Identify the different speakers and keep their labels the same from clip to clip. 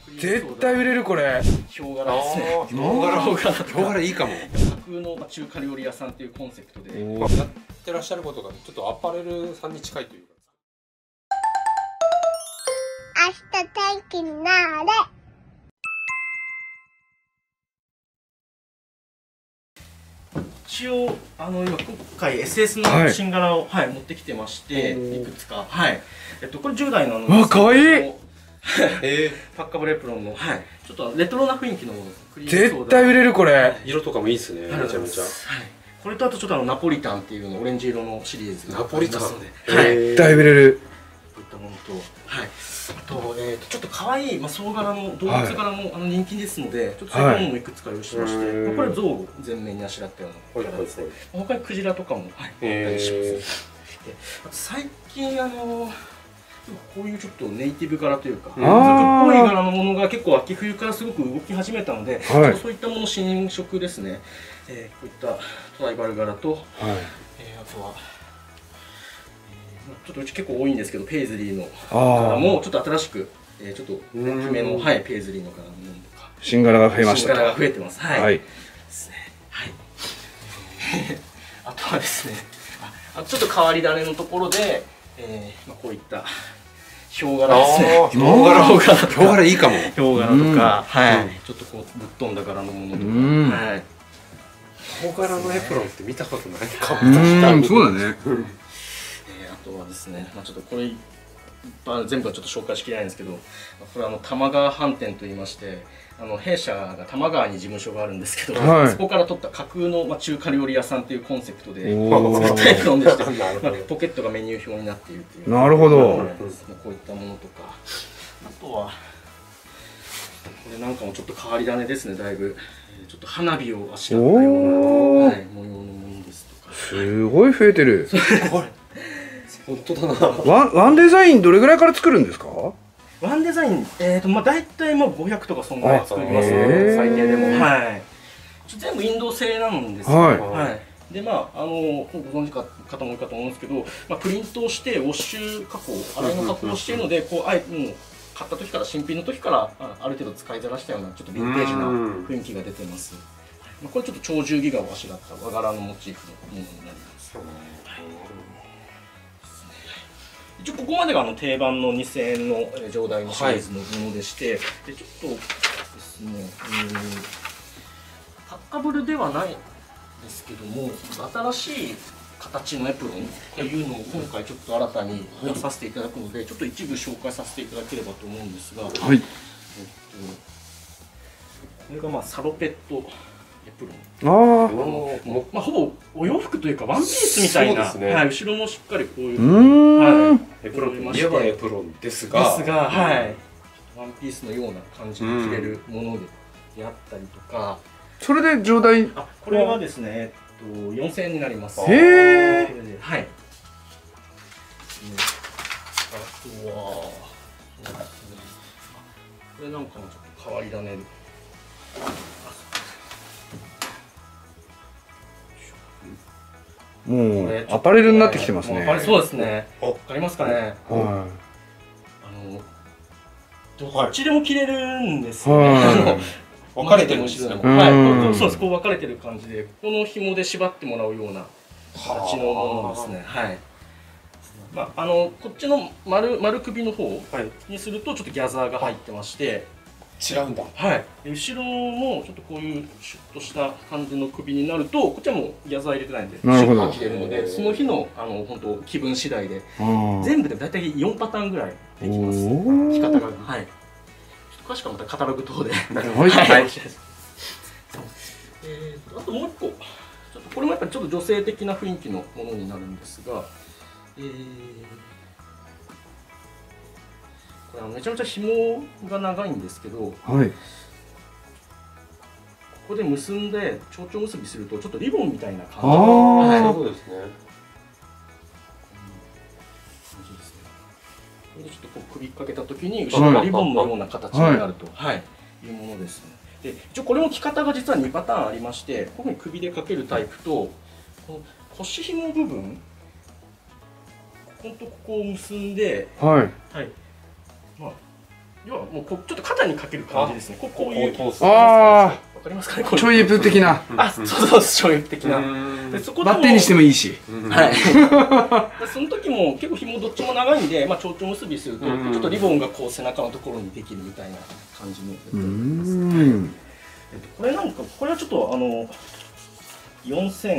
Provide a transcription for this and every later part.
Speaker 1: 絶対売れるこれ。
Speaker 2: ヒョウ柄ですね。
Speaker 1: ヒョウ柄いいかも。
Speaker 2: 架空の中華料理屋さんっていうコンセプトで
Speaker 3: やってらっしゃることがちょっとアパレルさんに近いというか。
Speaker 4: 明日天気になーれ。
Speaker 2: 一応今回 SS の新柄を、持ってきてまして、いくつかこれ10代の
Speaker 1: わかわいい
Speaker 2: パッカブルエプロンのちょっとレトロな雰囲気のもの。
Speaker 1: 絶対売れるこれ。
Speaker 3: 色とかもいいですね。めちゃめちゃ。
Speaker 2: これとあとちょっとナポリタンっていうのオレンジ色のシリーズ
Speaker 3: ナポリタン
Speaker 1: 絶対売れる。
Speaker 2: こういったものとあとちょっと可愛い総柄の動物柄も人気ですので、ちょっとそういうものもいくつか用意しまして、これ象を全面にあしらったような柄ですね。他にクジラとかもあったりします。あと最近こういうちょっとネイティブ柄というか、族っぽい柄のものが結構秋冬からすごく動き始めたので、そういったもの新色ですね。こういったトライバル柄と、あとはちょっとうち結構多いんですけど、ペイズリーの柄もちょっと新しくちょっと大きめのペイズリーの柄のものとか
Speaker 1: 新柄が増えました。
Speaker 2: 新柄が増えてます。あとはですね、ちょっと変わり種のところでこういったヒョウ柄ですね。
Speaker 1: ヒョウ柄いいかも。
Speaker 2: ヒョウ柄とか、ちょっとこうぶっ飛んだ柄のものとか。
Speaker 3: ヒョウ柄のエプロンって見たことないかも。
Speaker 1: そうだね。
Speaker 2: あとはですね、ちょっとこれ全部はちょっと紹介しきれないんですけど、これ玉川飯店といいまして、弊社が多摩川に事務所があるんですけど、そこから取った架空の中華料理屋さんというコンセプトで絶対飲んでしてポケットがメニュー表になっているという。
Speaker 1: なるほど。
Speaker 2: こういったものとか、あとはこれなんかもちょっと変わり種ですね。だいぶちょっと花火をあしらったような模様のものですとか。
Speaker 1: すごい増えてる。
Speaker 3: 本当だな。
Speaker 1: ワンデザインどれぐらいから作るんですか？
Speaker 2: ワンデザイン大体500とかそんぐらい作りますね。最低でも。全部インド製なんですよ。でご存知か方も多いかと思うんですけど、プリントをしてウォッシュ加工、洗いの加工をしているので、もう買った時から新品の時からある程度使いざらしたようなちょっとヴィンテージな雰囲気が出てます。これちょっと鳥獣戯画をあしらった和柄のモチーフのものになります。一応ここまでが定番の2000円の上代のシリーズのものでして、ちょっとですね、パッカブルではないですけども、新しい形のエプロンというのを今回ちょっと新たに出させていただくので、ちょっと一部紹介させていただければと思うんですが、これがサロペットエプロン。ほぼお洋服というかワンピースみたいな、後ろもしっかりこういう
Speaker 3: エプロンといえばエプロンですが、
Speaker 2: ワンピースのような感じで着れるものであったりとか。
Speaker 1: それで上代。
Speaker 2: これはですね4000円になります。
Speaker 1: へえ。
Speaker 2: あとはこれなんかもちょっと変わり種で。
Speaker 1: もうアパレルになってきてますね。
Speaker 2: そうですね。わかりますかね。どっちでも着れるんですよね。
Speaker 3: 分かれてるんですね。
Speaker 2: そうです。こう分かれてる感じで、この紐で縛ってもらうような形のものですね。こっちの丸首の方にするとちょっとギャザーが入ってまして。
Speaker 3: 違うんだ。
Speaker 2: 後ろもちょっとこういうシュッとした感じの首になると、こっちはもうギャザー入れてないんでシュッと着れるので、その日の本当気分次第で全部で大体4パターンぐらいできます。着方が詳しくはまたカタログ等で。あともう一個、ちょっとこれもやっぱりちょっと女性的な雰囲気のものになるんですが、これめちゃめちゃ紐が長いんですけど、ここで結んで蝶々結びするとちょっとリボンみたいな感じ。
Speaker 3: そうですね。
Speaker 2: これでちょっとこう首かけた時に後ろがリボンのような形になるというものですね。で一応これも着方が実は2パターンありまして、こういうふうに首でかけるタイプと、この腰紐部分、こことここを結んで、 要はもうちょっと肩にかける感じですね。こういう
Speaker 3: こう通す。
Speaker 1: あ
Speaker 2: わかりますかね。
Speaker 1: あ、ちょいエプ的な。
Speaker 2: あ、そうそうちょい的な。でそこで
Speaker 1: バッテンにしてもいいし。
Speaker 2: はい。でその時も結構紐どっちも長いんで、まあ蝶々結びするとちょっとリボンがこう背中のところにできるみたいな感じの。これなんかこれはちょっと4500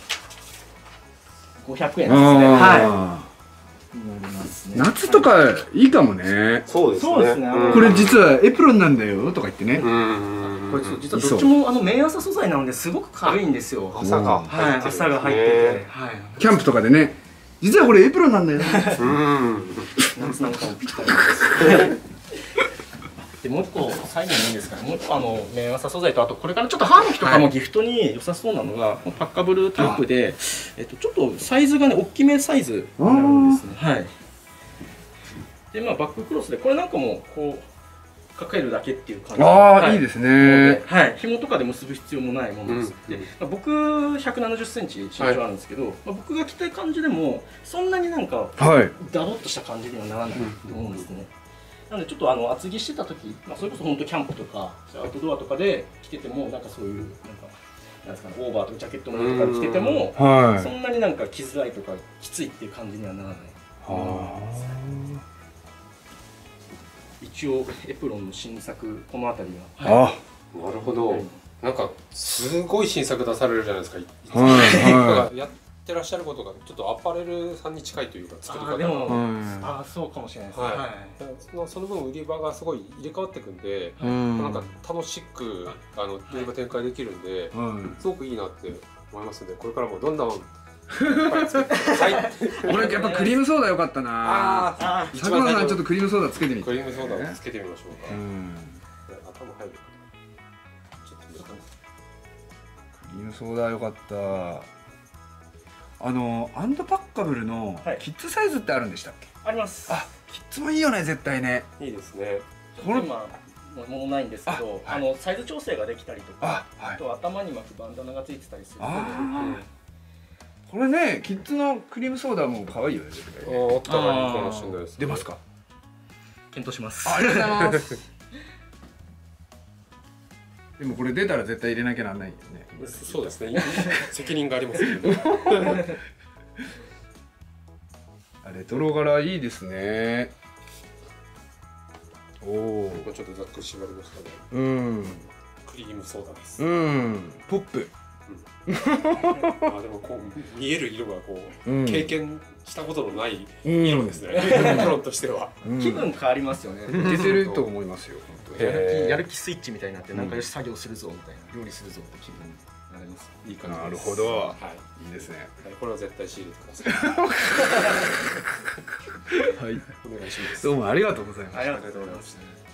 Speaker 2: 円ですね。はい。
Speaker 1: 夏とかいいかもね。
Speaker 3: そうですね。
Speaker 2: そうですね。
Speaker 1: これ実はエプロンなんだよとか言ってね。
Speaker 2: これ実はどっちも綿麻素材なのですごく軽いんですよ。
Speaker 3: 麻が
Speaker 2: はい、麻が入ってて、はい。
Speaker 1: キャンプとかでね、実はこれエプロンなんだよ。
Speaker 2: 夏なんかもぴったりです。でもう一個最後にいいですかね。もう一個綿麻素材とあとこれからちょっと母の日とかもギフトに良さそうなのがパッカブルタイプで、ちょっとサイズがね大きめサイズになるんですね。はい。でまあバッククロスでこれなんかもこうかけるだけっていう感じで。
Speaker 1: ああ、いいですね。
Speaker 2: はい。紐とかで結ぶ必要もないものです。で、僕170センチ身長あるんですけど、僕が着たい感じでもそんなになんかダボっとした感じにはならないと思うんですね。なのでちょっと厚着してた時、それこそ本当キャンプとかアウトドアとかで着ててもなんかそういうなんですかね、オーバーとかジャケットものとかで着ててもそんなになんか着づらいとかきついっていう感じにはならない。一応エプロンの新作この辺りは。
Speaker 3: なるほど。なんかすごい新作出されるじゃないですか。やってらっしゃることがちょっとアパレルさんに近いというか作り方
Speaker 2: が。そうかもしれないですね。
Speaker 3: その分売り場がすごい入れ替わっていくんで、なんか楽しく売り場展開できるんで、すごくいいなって思いますので、これからもどんどん
Speaker 1: 俺やっぱクリームソーダ良かったな。佐久間さんちょっとクリームソーダつけてみて。
Speaker 3: クリームソーダつけてみましょうか。頭入る。ちょっと
Speaker 1: クリームソーダ良かった。アンドパッカブルのキッズサイズってあるんでしたっけ？
Speaker 2: あります。
Speaker 1: あ、キッズもいいよね、絶対ね。
Speaker 3: いいですね。
Speaker 2: 今ものないんですけど、サイズ調整ができたりとか、あと頭に巻くバンダナがついてたりするので。
Speaker 1: これね、キッズのクリームソーダも可愛いよね。
Speaker 3: あったらいいかもしれないです。
Speaker 1: 出ますか？
Speaker 2: 検討します。
Speaker 1: ありがとうございます。でもこれ出たら絶対入れなきゃなんないよね。
Speaker 3: そうですね。責任がありますけど。
Speaker 1: レトロ柄いいですね。おお。
Speaker 3: ちょっとざっくり縛りましたね。クリームソーダです。
Speaker 1: ポップ。
Speaker 3: でもこう見える色がこう経験したことのない色ですね。エプロンとしては
Speaker 2: 気分変わりますよね。
Speaker 1: 出てると思いますよ。
Speaker 2: やる気スイッチみたいになってなんかよし作業するぞみたいな料理するぞって気分になります。
Speaker 3: いい感じです。
Speaker 1: なるほど。いいですね。
Speaker 3: これは絶対仕入れてください。
Speaker 1: はい。
Speaker 3: お願いします。
Speaker 1: どうもありがとうございました。
Speaker 2: ありがとうございました。